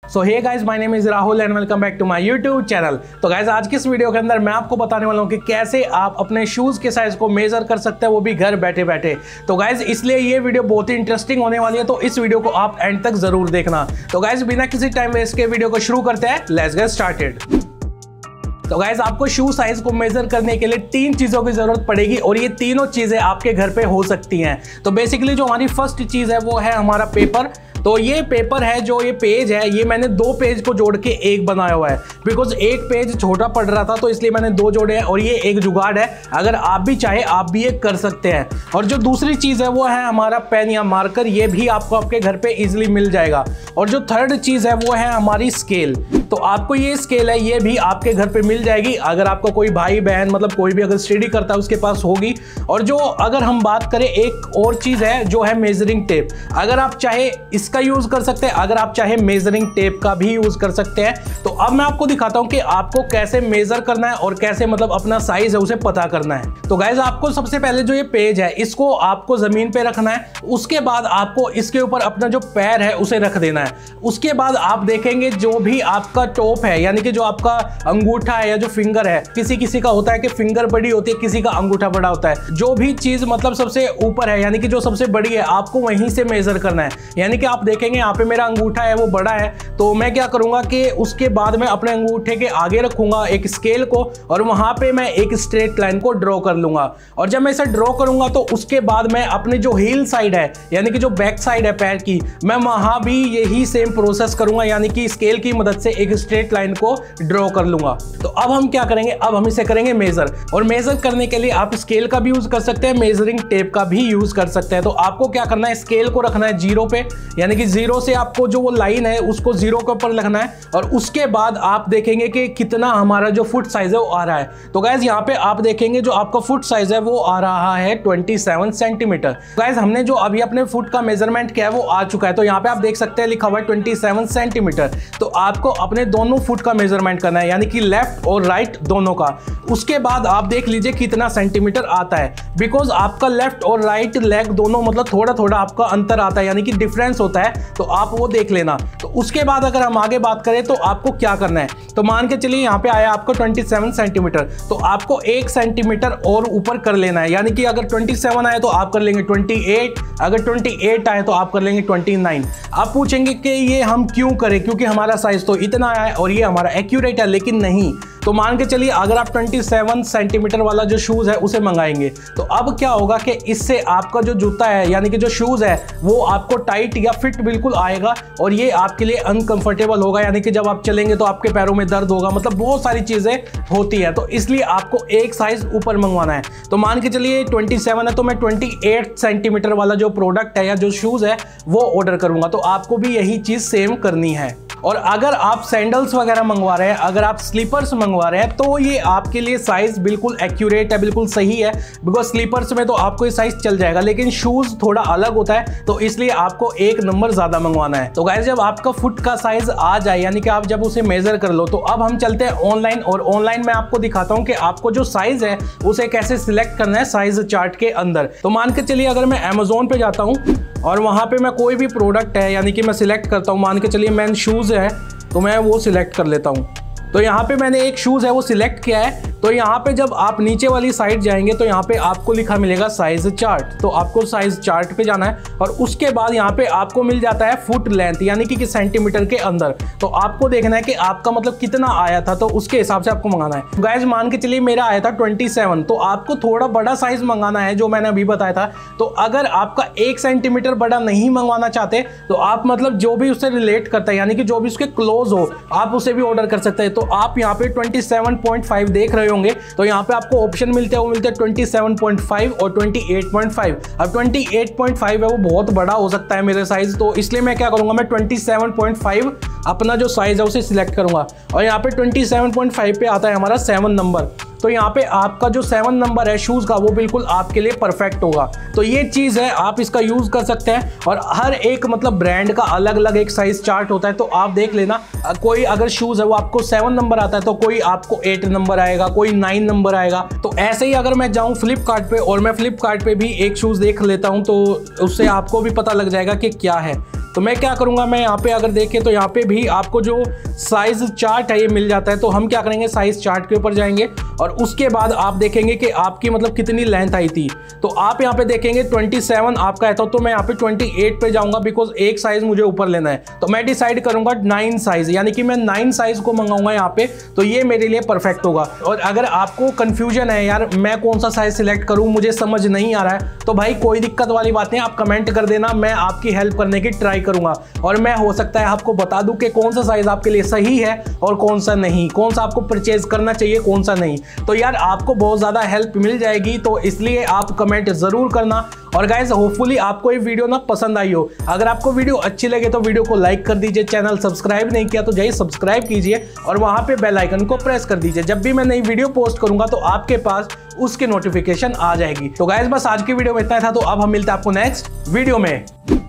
So hey guys, my name is Rahul and welcome back to my YouTube channel. तो guys, आज की इस video के अंदर मैं आपको बताने वाला हूं कि कैसे आप अपने शूज के साइज को मेजर कर सकते हैं, वो भी घर बैठे बैठे। तो गाइस, इसलिए ये वीडियो बहुत ही इंटरेस्टिंग होने वाली है, तो इस वीडियो को आप एंड तक जरूर देखना। तो गाइस, बिना किसी टाइम वेस्ट के वीडियो को शुरू करते हैं। Let's get started. तो गाइस, आपको शू साइज को मेजर करने के लिए 3 चीजों की जरूरत पड़ेगी और ये तीनों चीजें आपके घर पे हो सकती हैं। तो बेसिकली जो हमारी फर्स्ट चीज है वो है हमारा पेपर। तो ये पेपर है, जो ये पेज है, ये मैंने 2 पेज को जोड़ के एक बनाया हुआ है, बिकॉज एक पेज छोटा पड़ रहा था तो इसलिए मैंने 2 जोड़े हैं। और ये एक जुगाड़ है, अगर आप भी चाहे आप भी ये कर सकते हैं। और जो दूसरी चीज है वो है हमारा पेन या मार्कर, ये भी आपको आपके घर पे इजीली मिल जाएगा। और जो थर्ड चीज है वो है हमारी स्केल। तो आपको ये स्केल है, ये भी आपके घर पे मिल जाएगी, अगर आपका कोई भाई बहन मतलब कोई भी अगर स्टडी करता है उसके पास होगी। और जो अगर हम बात करें, एक और चीज है जो है मेजरिंग टेप। अगर आप चाहे इसका यूज कर सकते हैं, अगर आप चाहे मेजरिंग टेप का भी यूज कर सकते हैं। तो अब मैं आपको दिखाता हूं कि आपको कैसे मेजर करना है और कैसे मतलब अपना साइज है उसे पता करना है। तो गाइज, आपको सबसे पहले जो ये पेज है इसको आपको जमीन पे रखना है। उसके बाद आपको इसके ऊपर अपना जो पैर है उसे रख देना है। उसके बाद आप देखेंगे जो भी आपका टॉप है, यानी कि जो आपका अंगूठा है या जो फिंगर है, किसी किसी का होता है कि फिंगर बड़ी होती है, किसी का अंगूठा बड़ा होता है। जो भी चीज मतलब सबसे ऊपर है, यानी कि जो सबसे बड़ी है, आपको वहीं से मेजर करना है। यानी कि आप देखेंगे यहाँ पे मेरा अंगूठा है वो बड़ा है, तो मैं क्या करूंगा कि उसके बाद में अपने अंगूठे के आगे रखूंगा एक स्केल को और वहां पे मैं एक स्ट्रेट लाइन को ड्रॉ कर लूंगा। और जब मैं इसे ड्रॉ करूंगा तो उसके बाद मैं अपनी जो हील साइड है, यानी कि जो बैक साइड है पैर की, मैं वहां भी यही सेम प्रोसेस करूंगा, यानी कि स्केल की मदद से एक स्ट्रेट लाइन को ड्रॉ कर लूंगा। तो अब हम क्या करेंगे, अब हम इसे करेंगे मेजर। और मेजर करने के लिए आप स्केल का भी यूज कर सकते हैं, मेजरिंग टेप का भी यूज कर सकते हैं। तो आपको क्या करना है, स्केल को रखना है 0 पे, यानी कि 0 से आपको जो वो लाइन है उसको 0 के ऊपर रखना है। और उसके बाद आप देखेंगे कि कितना हमारा जो फुट साइज है वो आ रहा है। तो गाइज, यहाँ पे आप देखेंगे जो आपका फुट साइज है वो आ रहा है 27 सेंटीमीटर। गाइज, हमने जो अभी अपने फुट का मेजरमेंट किया है वो आ चुका है। तो यहाँ पे आप देख सकते हैं लिखा हुआ है 27 सेंटीमीटर। तो आपको अपने दोनों फुट का मेजरमेंट करना है, यानी कि लेफ्ट और राइट दोनों का। उसके बाद आप देख लीजिए कितना सेंटीमीटर आता है, बिकॉज आपका लेफ्ट और राइट लेग दोनों मतलब थोड़ा थोड़ा आपका अंतर आता है, यानी कि डिफरेंस होता है, तो आप वो देख लेना। तो उसके बाद अगर हम आगे बात करें तो आपको क्या करना है, तो मान के चलिए यहाँ पे आया आपको 27 सेंटीमीटर, तो आपको 1 सेंटीमीटर और ऊपर कर लेना है। यानी कि अगर 27 आए तो आप कर लेंगे 28, अगर 28 आए तो आप कर लेंगे 29। आप पूछेंगे कि ये हम क्यों करें, क्योंकि हमारा साइज तो इतना आया है और ये हमारा एक्यूरेट है, लेकिन नहीं। तो मान के चलिए अगर आप 27 सेंटीमीटर वाला जो शूज है उसे मंगाएंगे, तो अब क्या होगा कि इससे आपका जो जूता है, यानी कि जो शूज है, वो आपको टाइट या फिट बिल्कुल आएगा और ये आपके लिए अनकंफर्टेबल होगा, यानी कि जब आप चलेंगे तो आपके पैरों में दर्द होगा, मतलब बहुत सारी चीजें होती है। तो इसलिए आपको एक साइज ऊपर मंगवाना है। तो मान के चलिए 27 है तो मैं 28 सेंटीमीटर वाला जो प्रोडक्ट है या जो शूज है वो ऑर्डर करूंगा। तो आपको भी यही चीज सेम करनी है। और अगर आप सैंडल्स वगैरह मंगवा रहे हैं, अगर आप स्लीपर्स मंगवा रहे हैं, तो ये आपके लिए साइज बिल्कुल एक्यूरेट है, बिल्कुल सही है, बिकॉज स्लीपर्स में तो आपको ये साइज चल जाएगा, लेकिन शूज थोड़ा अलग होता है, तो इसलिए आपको 1 नंबर ज्यादा मंगवाना है। तो गाइस, जब आपका फुट का साइज आ जाए, यानी कि आप जब उसे मेजर कर लो, तो अब हम चलते हैं ऑनलाइन। और ऑनलाइन में आपको दिखाता हूं कि आपको जो साइज है उसे कैसे सिलेक्ट करना है साइज चार्ट के अंदर। तो मान के चलिए अगर मैं Amazon पे जाता हूं और वहां पे मैं कोई भी प्रोडक्ट है, यानी कि मैं सिलेक्ट करता हूं, मान के चलिए मैन शूज है तो मैं वो सिलेक्ट कर लेता हूं। तो यहाँ पे मैंने एक शूज है वो सिलेक्ट किया है। तो यहाँ पे जब आप नीचे वाली साइड जाएंगे तो यहाँ पे आपको लिखा मिलेगा साइज चार्ट। तो आपको साइज चार्ट पे जाना है और उसके बाद यहाँ पे आपको मिल जाता है फुट लेंथ, यानी कि सेंटीमीटर के अंदर। तो आपको देखना है कि आपका मतलब कितना आया था, तो उसके हिसाब से आपको मंगाना है। गाइस, मान के चलिए मेरा आया था 27, तो आपको थोड़ा बड़ा साइज मंगाना है जो मैंने अभी बताया था। तो अगर आपका 1 सेंटीमीटर बड़ा नहीं मंगवाना चाहते तो आप मतलब जो भी उससे रिलेट करता है, यानी कि जो भी उसके क्लोज हो, आप उसे भी ऑर्डर कर सकते हैं। तो आप यहाँ पे 27.5 देख रहे होंगे, तो यहाँ पे आपको ऑप्शन मिलते हैं, वो मिलते हैं 27.5 और 28.5। अब 28.5 है वो बहुत बड़ा हो सकता है मेरे साइज, तो इसलिए मैं क्या करूंगा, मैं 27.5 अपना जो साइज है उसे सिलेक्ट करूंगा। और यहाँ पे 27.5 पे आता है हमारा 7 नंबर। तो यहाँ पे आपका जो 7 नंबर है शूज का वो बिल्कुल आपके लिए परफेक्ट होगा। तो ये चीज है, आप इसका यूज कर सकते हैं। और हर एक मतलब ब्रांड का अलग अलग एक साइज चार्ट होता है, तो आप देख लेना। कोई अगर शूज है वो आपको 7 नंबर आता है तो कोई आपको 8 नंबर आएगा, कोई 9 नंबर आएगा। तो ऐसे ही अगर मैं जाऊँ फ्लिपकार्ट पे और मैं फ्लिपकार्ट पे भी एक शूज देख लेता हूँ, तो उससे आपको भी पता लग जाएगा कि क्या है। तो मैं क्या करूंगा, मैं यहाँ पे अगर देखें तो यहाँ पे भी आपको जो साइज चार्ट है ये मिल जाता है। तो हम क्या करेंगे, साइज चार्ट के ऊपर जाएंगे और उसके बाद आप देखेंगे कि आपकी मतलब कितनी लेंथ आई थी। तो आप यहाँ पे देखेंगे 27 आपका है, तो मैं यहाँ पे 28 पे जाऊंगा, बिकॉज एक साइज मुझे ऊपर लेना है। तो मैं डिसाइड करूंगा 9 साइज, यानी कि मैं 9 साइज को मंगाऊंगा यहाँ पे, तो ये मेरे लिए परफेक्ट होगा। और अगर आपको कंफ्यूजन है यार मैं कौन सा साइज सिलेक्ट करूं, मुझे समझ नहीं आ रहा है, तो भाई कोई दिक्कत वाली बात नहीं, आप कमेंट कर देना, मैं आपकी हेल्प करने की ट्राई करूंगा और मैं हो सकता है आपको बता दूं कि कौन सा साइज आपके लिए सही है और कौन सा नहीं, कौन सा आपको परचेज करना चाहिए, कौन सा नहीं। तो यार आपको बहुत ज्यादा हेल्प मिल जाएगी, तो इसलिए आप कमेंट जरूर करना। और गाइस होपफुली आपको ये वीडियो ना पसंद आई हो। अगर आपको वीडियो अच्छी लगे तो वीडियो को लाइक कर दीजिए, चैनल सब्सक्राइब नहीं किया तो जाइए सब्सक्राइब कीजिए और वहां पे बेल आइकन को प्रेस कर दीजिए। जब भी मैं नई वीडियो पोस्ट करूंगा तो आपके पास उसकी नोटिफिकेशन आ जाएगी। तो गाइस बस आज की वीडियो में इतना था, तो अब हम मिलते हैं आपको नेक्स्ट वीडियो में।